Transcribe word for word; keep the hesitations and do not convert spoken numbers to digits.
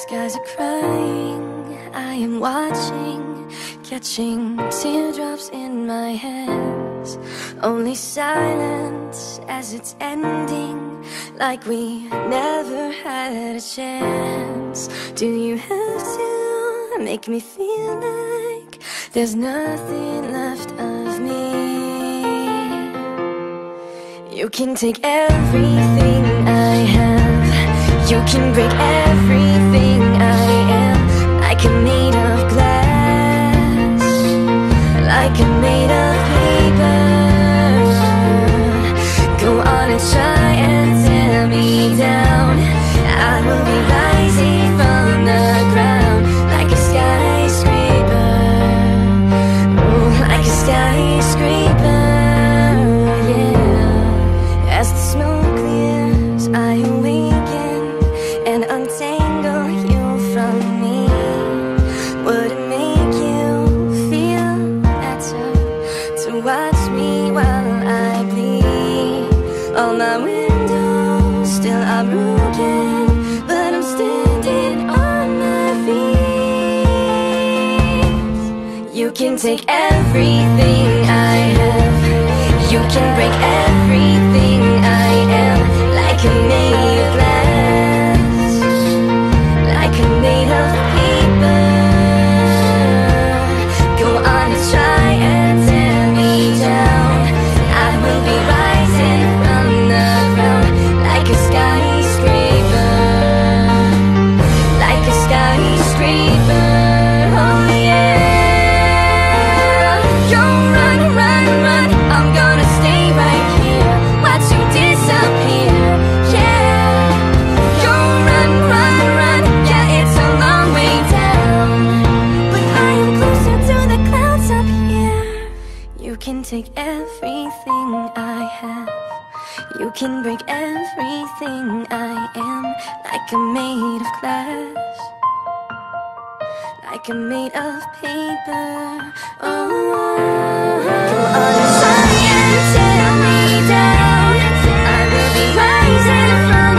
Skies are crying, I am watching, catching teardrops in my hands. Only silence as it's ending, like we never had a chance. Do you have to make me feel like there's nothing left of me? You can take everything I have, you can break everything I am, like I'm made of glass, like I'm made of paper. Go on and try and tear me down, I will be rising from the ground, like a skyscraper. Oh, like a skyscraper, yeah. As the smoke clears, I awaken and untangle you from me. Would it make you feel better to watch me while I bleed? All my windows still are broken, but I'm standing on my feet. You can take everything I have, you can break everything I am, like I'm made of glass, like I'm made of paper. Go on and try and tear me down, I will be rising from the ground, like a skyscraper, like a skyscraper. Oh yeah. Don't run, run, run, I'm gonna stay right here, watch you disappear. Yeah. Don't run, run, run, yeah, it's a long way down, but I am closer to the clouds up here. You can take everything I have, you can break everything I am, like I'm made of glass, like I'm made of paper. Oh, go on and try and tear me down, I will be rising from